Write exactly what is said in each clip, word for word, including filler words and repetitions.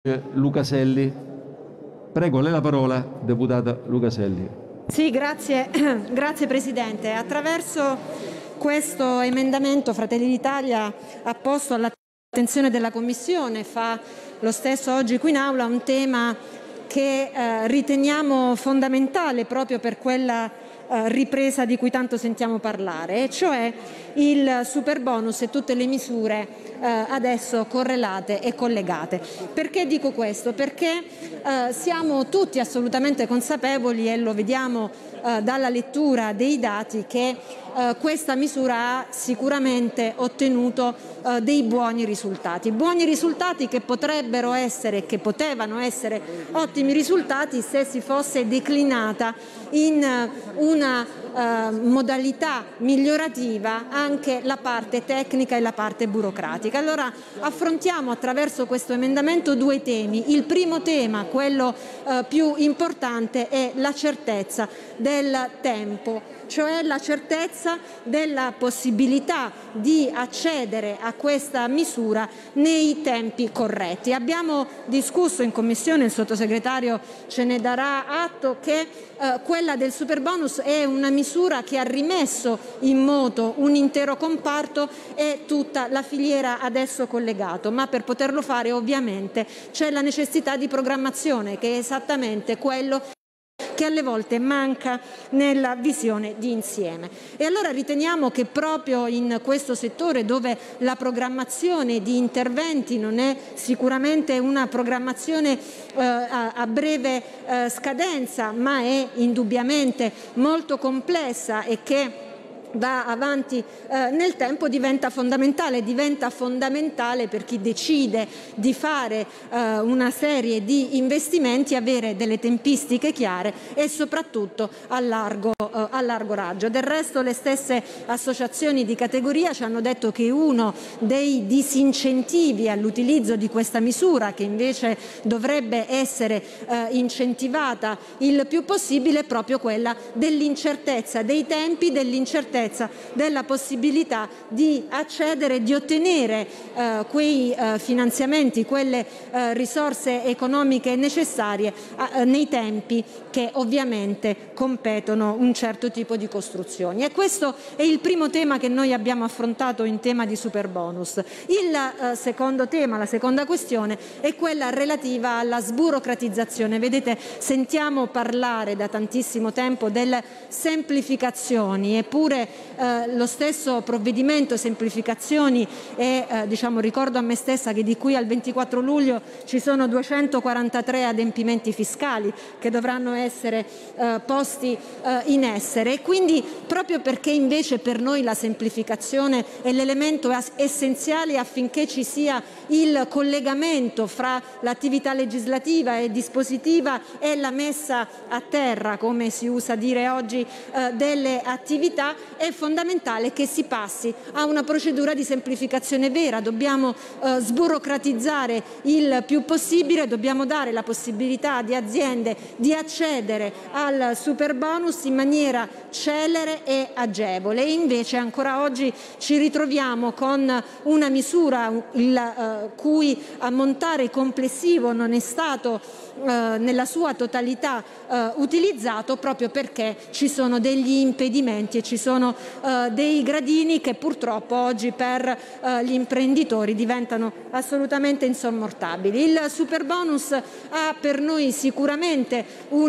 Lucaselli. Prego, lei la parola, deputata Lucaselli. Sì, grazie, grazie Presidente. Attraverso questo emendamento Fratelli d'Italia ha posto all'attenzione della Commissione, fa lo stesso oggi qui in Aula, un tema che eh, riteniamo fondamentale proprio per quella eh, ripresa di cui tanto sentiamo parlare, e cioè il superbonus e tutte le misure eh, adesso correlate e collegate. Perché dico questo? Perché eh, siamo tutti assolutamente consapevoli, e lo vediamo eh, dalla lettura dei dati, che eh, questa misura ha sicuramente ottenuto eh, dei buoni risultati. Buoni risultati che potrebbero essere, che potevano essere ottimi risultati se si fosse declinata in una eh, modalità migliorativa anche la parte tecnica e la parte burocratica. Allora affrontiamo attraverso questo emendamento due temi. Il primo tema, quello eh, più importante, è la certezza del tempo, cioè la certezza della possibilità di accedere a questa misura nei tempi corretti. Abbiamo discusso in Commissione, il Sottosegretario ce ne darà atto, che eh, quella del superbonus è una misura che ha rimesso in moto un intero comparto e tutta la filiera adesso collegato, ma per poterlo fare ovviamente c'è la necessità di programmazione, che è esattamente quello che alle volte manca nella visione di insieme. E allora riteniamo che proprio in questo settore, dove la programmazione di interventi non è sicuramente una programmazione eh, a, a breve eh, scadenza, ma è indubbiamente molto complessa e che va avanti eh, nel tempo, diventa fondamentale, diventa fondamentale per chi decide di fare eh, una serie di investimenti avere delle tempistiche chiare e soprattutto a largo, eh, a largo raggio. Del resto le stesse associazioni di categoria ci hanno detto che uno dei disincentivi all'utilizzo di questa misura, che invece dovrebbe essere eh, incentivata il più possibile, è proprio quella dell'incertezza dei tempi, dell'incertezza della possibilità di accedere, di ottenere eh, quei eh, finanziamenti, quelle eh, risorse economiche necessarie eh, nei tempi che ovviamente competono un certo tipo di costruzioni. E questo è il primo tema che noi abbiamo affrontato in tema di superbonus. Il eh, secondo tema, la seconda questione, è quella relativa alla sburocratizzazione. Vedete, sentiamo parlare da tantissimo tempo delle semplificazioni, eppure Eh, lo stesso provvedimento semplificazioni e eh, diciamo, ricordo a me stessa che di qui al ventiquattro luglio ci sono duecentoquarantatré adempimenti fiscali che dovranno essere eh, posti eh, in essere, e quindi proprio perché invece per noi la semplificazione è l'elemento essenziale affinché ci sia il collegamento fra l'attività legislativa e dispositiva e la messa a terra, come si usa dire oggi, eh, delle attività, è fondamentale che si passi a una procedura di semplificazione vera. Dobbiamo eh, sburocratizzare il più possibile, dobbiamo dare la possibilità di aziende di accedere al superbonus in maniera celere e agevole, e invece ancora oggi ci ritroviamo con una misura il eh, cui ammontare complessivo non è stato eh, nella sua totalità eh, utilizzato, proprio perché ci sono degli impedimenti e ci sono eh, dei gradini che purtroppo oggi per eh, gli imprenditori diventano assolutamente insormontabili. Il superbonus ha per noi sicuramente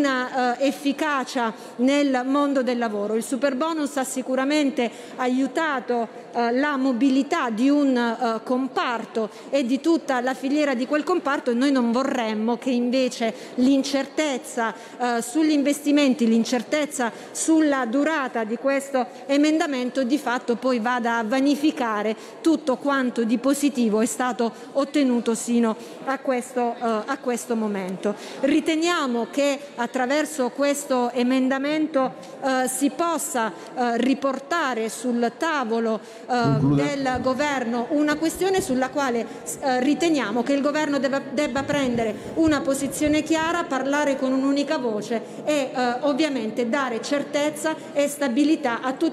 una eh, efficacia nel mondo del lavoro. Il superbonus ha sicuramente aiutato eh, la mobilità di un eh, comparto e di tutta la filiera di quel comparto, e noi non vorremmo che invece l'incertezza eh, sugli investimenti, l'incertezza sulla durata di questo emendamento di fatto poi vada a vanificare tutto quanto di positivo è stato ottenuto sino a questo, eh, a questo momento. Riteniamo che attraverso questo emendamento eh, si possa eh, riportare sul tavolo eh, del Governo una questione sulla quale eh, riteniamo che il Governo debba, debba prendere una posizione chiara, parlare con un'unica voce e eh, ovviamente dare certezza e stabilità a tutti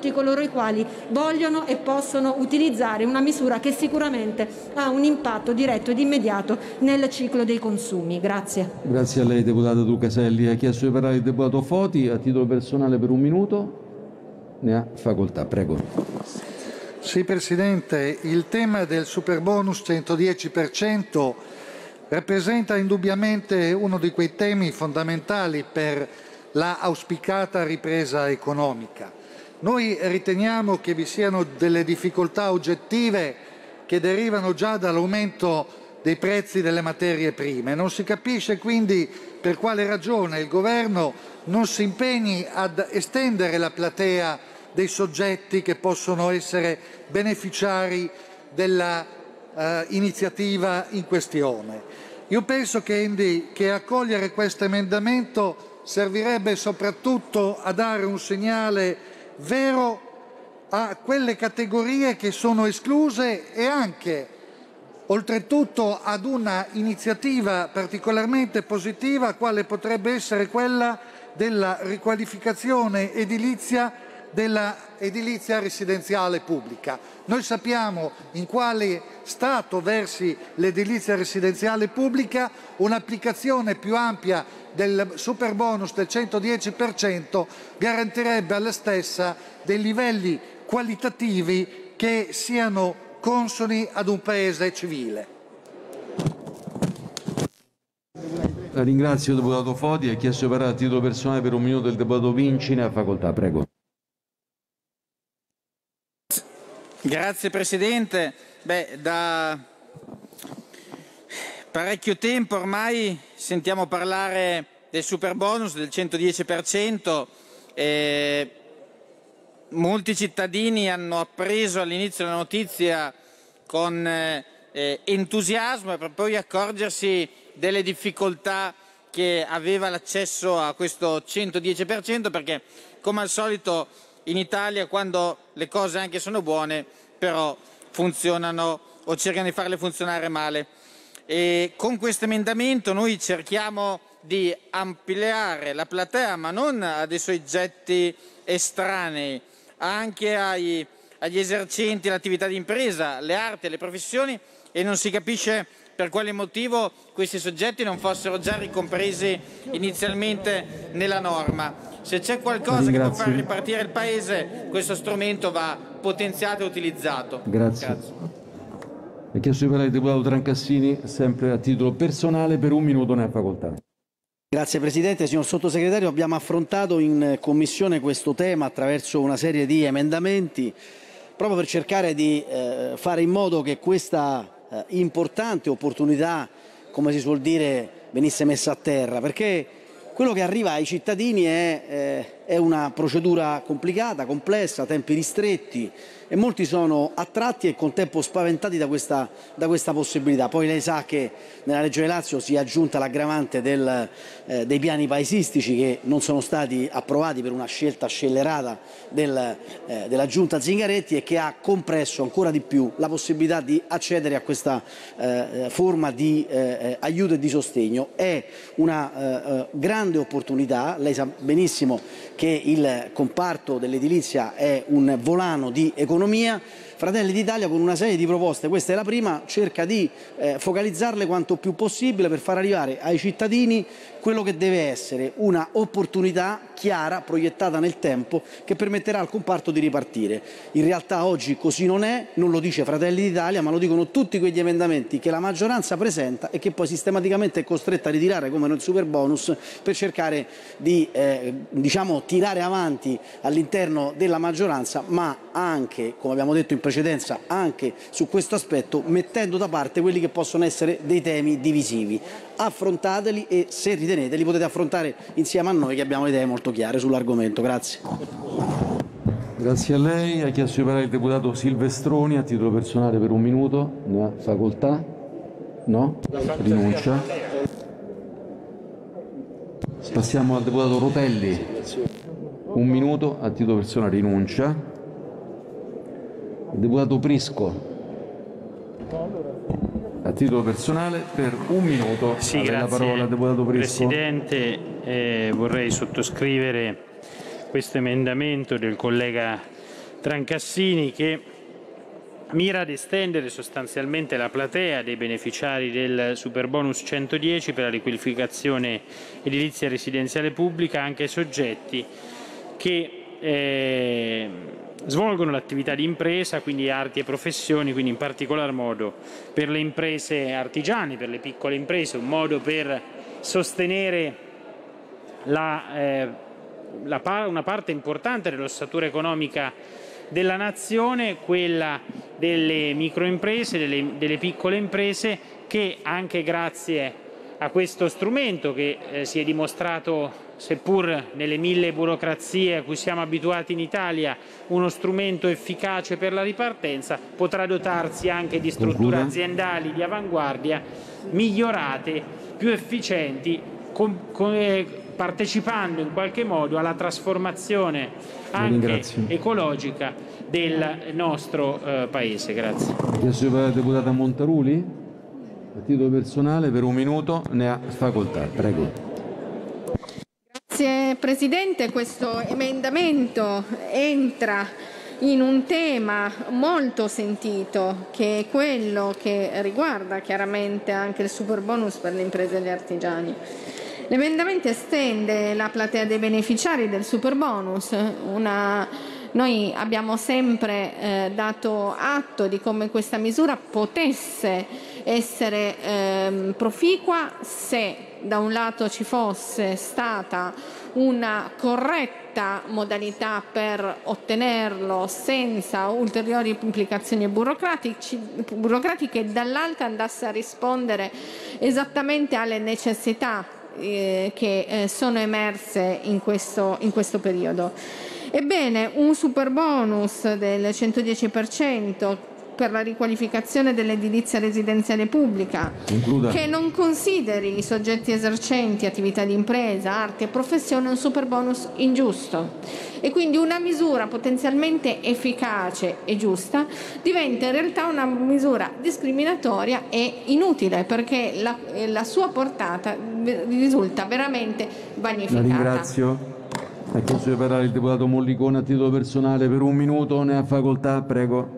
tutti coloro i quali vogliono e possono utilizzare una misura che sicuramente ha un impatto diretto ed immediato nel ciclo dei consumi. Grazie. Grazie a lei, deputata Truccaselli. Ha chiesto di parlare il deputato Foti a titolo personale per un minuto. Ne ha facoltà, prego. Sì, Presidente, il tema del superbonus centodieci per cento rappresenta indubbiamente uno di quei temi fondamentali per la auspicata ripresa economica. Noi riteniamo che vi siano delle difficoltà oggettive che derivano già dall'aumento dei prezzi delle materie prime. Non si capisce quindi per quale ragione il Governo non si impegni ad estendere la platea dei soggetti che possono essere beneficiari della eh, iniziativa in questione. Io penso che, che accogliere questo emendamento servirebbe soprattutto a dare un segnale vero a quelle categorie che sono escluse e anche, oltretutto, ad una iniziativa particolarmente positiva quale potrebbe essere quella della riqualificazione edilizia della edilizia residenziale pubblica. Noi sappiamo in quale stato versi l'edilizia residenziale pubblica. Un'applicazione più ampia del superbonus del centodieci per cento garantirebbe alla stessa dei livelli qualitativi che siano consoni ad un paese civile. La ringrazio, deputato Foti. Ha chiesto di parlare a titolo personale per un minuto il deputato Vinci. Ne ha facoltà, prego. Grazie Presidente. Beh, da parecchio tempo ormai sentiamo parlare del superbonus del centodieci per cento. Eh, molti cittadini hanno appreso all'inizio la notizia con eh, entusiasmo per poi accorgersi delle difficoltà che aveva l'accesso a questo centodieci per cento, perché come al solito in Italia, quando le cose anche sono buone, però funzionano o cercano di farle funzionare male. E con questo emendamento noi cerchiamo di ampliare la platea, ma non a dei soggetti estranei, anche ai, agli esercenti l'attività di impresa, le arti e le professioni, e non si capisce per quale motivo questi soggetti non fossero già ricompresi inizialmente nella norma. Se c'è qualcosa che può far ripartire il Paese, questo strumento va potenziato e utilizzato. Grazie. Grazie. Ha chiesto di parlare il deputato Trancassini, sempre a titolo personale, per un minuto, ne ha facoltà. Grazie Presidente. Signor Sottosegretario, abbiamo affrontato in Commissione questo tema attraverso una serie di emendamenti proprio per cercare di eh, fare in modo che questa eh, importante opportunità, come si suol dire, venisse messa a terra, perché quello che arriva ai cittadini è, eh, è una procedura complicata, complessa, tempi ristretti, e molti sono attratti e con tempo spaventati da questa, da questa possibilità. Poi lei sa che nella Regione Lazio si è aggiunta l'aggravante del, eh, dei piani paesistici che non sono stati approvati per una scelta scellerata del, eh, della Giunta Zingaretti, e che ha compresso ancora di più la possibilità di accedere a questa eh, forma di eh, aiuto e di sostegno. È una eh, grande opportunità. Lei sa benissimo che il comparto dell'edilizia è un volano di economia. Fratelli d'Italia, con una serie di proposte, questa è la prima, cerca di eh, focalizzarle quanto più possibile per far arrivare ai cittadini quello che deve essere una opportunità chiara, proiettata nel tempo, che permetterà al comparto di ripartire. In realtà oggi così non è, non lo dice Fratelli d'Italia, ma lo dicono tutti quegli emendamenti che la maggioranza presenta e che poi sistematicamente è costretta a ritirare, come nel superbonus, per cercare di eh, diciamo, tirare avanti all'interno della maggioranza, ma anche, come abbiamo detto in precedenza, anche su questo aspetto mettendo da parte quelli che possono essere dei temi divisivi. Affrontateli, e se ritenete li potete affrontare insieme a noi, che abbiamo idee molto chiare sull'argomento. Grazie. Grazie a lei. Ha chiesto di parlare il deputato Silvestroni a titolo personale per un minuto. Ne ha facoltà? No? Rinuncia. Passiamo al deputato Rotelli. Un minuto a titolo personale. Rinuncia. Il deputato Prisco a titolo personale per un minuto. Sì, grazie. La parola, deputato Prisco. Presidente, eh, vorrei sottoscrivere questo emendamento del collega Trancassini, che mira ad estendere sostanzialmente la platea dei beneficiari del Superbonus centodieci per la riqualificazione edilizia residenziale pubblica anche ai soggetti che eh, svolgono l'attività di impresa, quindi arti e professioni, quindi in particolar modo per le imprese artigiane, per le piccole imprese, un modo per sostenere la, eh, la par- una parte importante dell'ossatura economica della nazione, quella delle microimprese, delle, delle piccole imprese, che anche grazie a questo strumento che eh, si è dimostrato, seppur nelle mille burocrazie a cui siamo abituati in Italia, uno strumento efficace per la ripartenza, potrà dotarsi anche di strutture aziendali di avanguardia migliorate, più efficienti, con, con, eh, partecipando in qualche modo alla trasformazione anche ecologica del nostro eh, Paese. Grazie. Chiesto la deputata Montaruli, a titolo personale, per un minuto ne ha facoltà. Prego. Grazie Presidente, questo emendamento entra in un tema molto sentito, che è quello che riguarda chiaramente anche il Superbonus per le imprese e gli artigiani. L'emendamento estende la platea dei beneficiari del Superbonus. Una, noi abbiamo sempre eh, dato atto di come questa misura potesse essere eh, proficua se da un lato ci fosse stata una corretta modalità per ottenerlo senza ulteriori implicazioni burocratiche e dall'altra andasse a rispondere esattamente alle necessità eh, che eh, sono emerse in questo, in questo periodo. Ebbene, un superbonus del centodieci per cento per la riqualificazione dell'edilizia residenziale pubblica, Concluda. che non consideri i soggetti esercenti attività di impresa, arte e professione, un superbonus ingiusto, e quindi una misura potenzialmente efficace e giusta diventa in realtà una misura discriminatoria e inutile, perché la, la sua portata risulta veramente vanificata. La ringrazio. Ha chiesto di parlare il deputato Mollicone a titolo personale per un minuto, ne ha facoltà. Prego.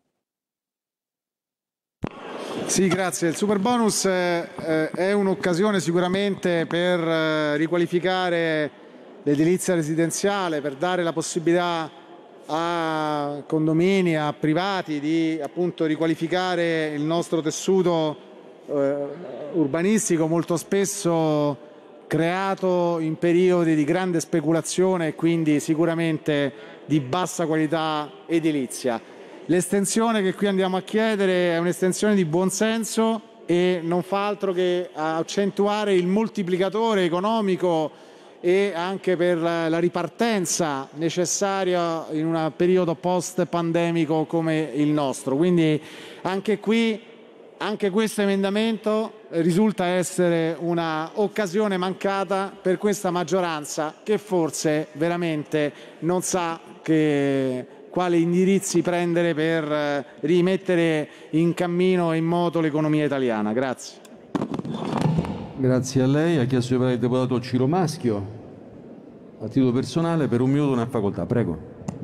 Sì, grazie. Il Superbonus eh, è un'occasione sicuramente per eh, riqualificare l'edilizia residenziale, per dare la possibilità a condomini, a privati di appunto riqualificare il nostro tessuto eh, urbanistico, molto spesso creato in periodi di grande speculazione e quindi sicuramente di bassa qualità edilizia. L'estensione che qui andiamo a chiedere è un'estensione di buon senso e non fa altro che accentuare il moltiplicatore economico e anche per la ripartenza necessaria in un periodo post-pandemico come il nostro. Quindi anche qui, anche questo emendamento risulta essere un'occasione mancata per questa maggioranza che forse veramente non sa che quali indirizzi prendere per rimettere in cammino e in moto l'economia italiana. Grazie. Grazie a lei. Ha chiesto di parlare il deputato Ciro Maschio a titolo personale per un minuto, una facoltà. Prego.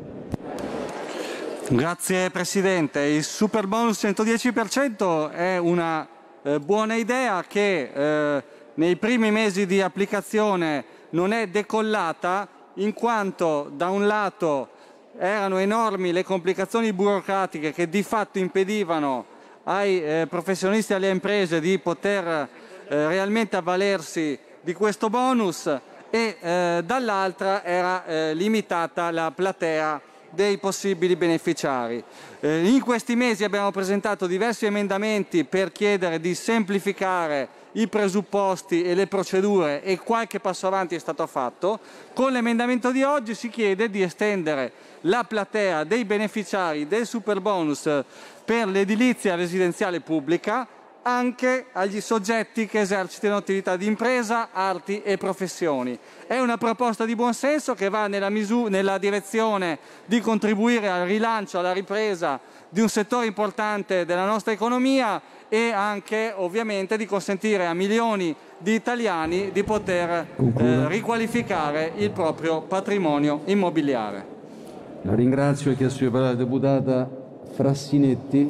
Grazie Presidente. Il Superbonus centodieci per cento è una eh, buona idea che eh, nei primi mesi di applicazione non è decollata, in quanto da un lato erano enormi le complicazioni burocratiche che di fatto impedivano ai eh, professionisti e alle imprese di poter eh, realmente avvalersi di questo bonus e eh, dall'altra era eh, limitata la platea dei possibili beneficiari. Eh, in questi mesi abbiamo presentato diversi emendamenti per chiedere di semplificare i presupposti e le procedure e qualche passo avanti è stato fatto. Con l'emendamento di oggi si chiede di estendere la platea dei beneficiari del Superbonus per l'edilizia residenziale pubblica anche agli soggetti che esercitano attività di impresa, arti e professioni. È una proposta di buon senso che va nella, nella direzione di contribuire al rilancio, alla ripresa di un settore importante della nostra economia e anche ovviamente di consentire a milioni di italiani di poter eh, riqualificare il proprio patrimonio immobiliare. La ringrazio. Ha chiesto di parlare la deputata Frassinetti,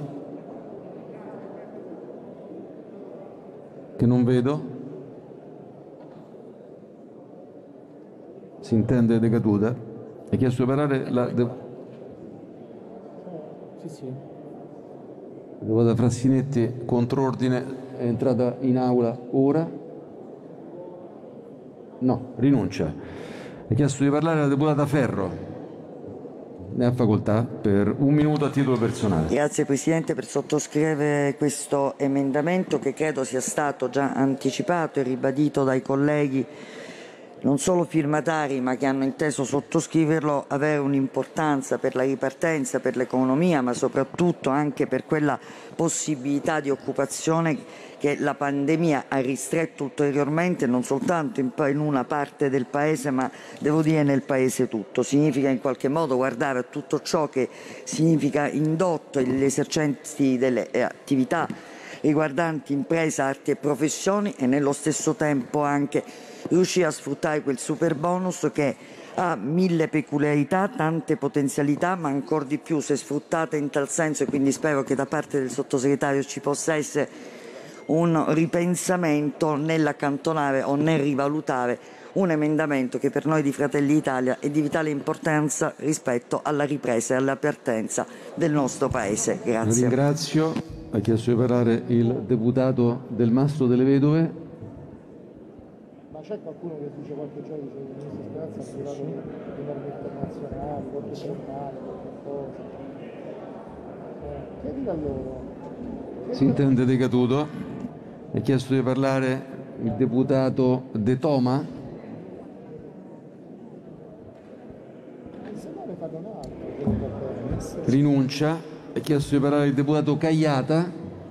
che non vedo. Si intende decaduta. Ha chiesto di parlare la deputata sì, sì. deputata Frassinetti, contrordine, è entrata in aula ora. No, rinuncia. Ha chiesto di parlare la deputata Ferro. Ne ha facoltà per un minuto a titolo personale. Grazie Presidente, per sottoscrivere questo emendamento che credo sia stato già anticipato e ribadito dai colleghi non solo firmatari ma che hanno inteso sottoscriverlo, avere un'importanza per la ripartenza, per l'economia, ma soprattutto anche per quella possibilità di occupazione che la pandemia ha ristretto ulteriormente non soltanto in, in una parte del Paese, ma devo dire nel Paese tutto. Significa in qualche modo guardare a tutto ciò che significa indotto gli esercenti delle attività riguardanti impresa, arti e professioni e nello stesso tempo anche riuscire a sfruttare quel super bonus che ha mille peculiarità, tante potenzialità, ma ancora di più se sfruttate in tal senso, e quindi spero che da parte del sottosegretario ci possa essere un ripensamento nell'accantonare o nel rivalutare un emendamento che per noi di Fratelli d'Italia è di vitale importanza rispetto alla ripresa e alla partenza del nostro Paese. Grazie. Ringrazio. Ha chiesto di parlare il deputato Del Mastro delle Vedove. Ma c'è qualcuno che dice qualche giorno dice che il ministro Speranza ha parlato di norme internazionali, qualche giornale, qualche cosa? Eh, chiedilo a loro. Si intende decaduto. Ha chiesto di parlare il deputato De Toma. Rinuncia. Ha chiesto di parlare il deputato Cagliata.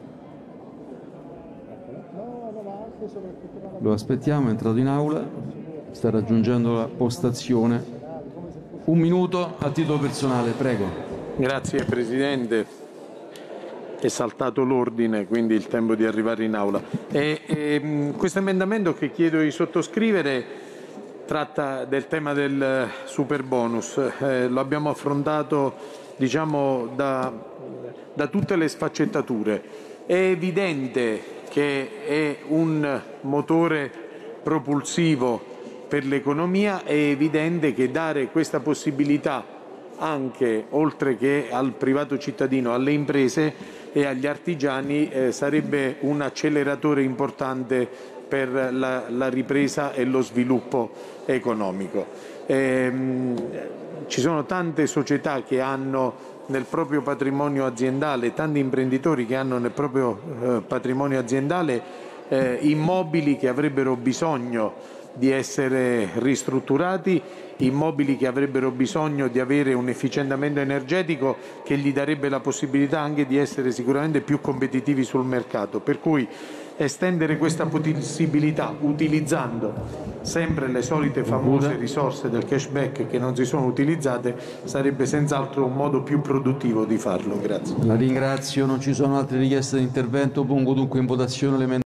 Lo aspettiamo, è entrato in aula, sta raggiungendo la postazione. Un minuto a titolo personale, prego. Grazie Presidente. È saltato l'ordine, quindi il tempo di arrivare in aula. E, e, questo emendamento che chiedo di sottoscrivere tratta del tema del super bonus. Eh, lo abbiamo affrontato, diciamo, da, da tutte le sfaccettature. È evidente che è un motore propulsivo per l'economia, è evidente che dare questa possibilità anche, oltre che al privato cittadino, alle imprese e agli artigiani eh, sarebbe un acceleratore importante per la, la ripresa e lo sviluppo economico. Ehm, ci sono tante società che hanno nel proprio patrimonio aziendale, tanti imprenditori che hanno nel proprio eh, patrimonio aziendale eh, immobili che avrebbero bisogno di essere ristrutturati, immobili che avrebbero bisogno di avere un efficientamento energetico che gli darebbe la possibilità anche di essere sicuramente più competitivi sul mercato. Per cui estendere questa possibilità utilizzando sempre le solite famose risorse del cashback che non si sono utilizzate sarebbe senz'altro un modo più produttivo di farlo. Grazie. La ringrazio, non ci sono altre richieste di intervento, pongo dunque in votazione l'emendamento.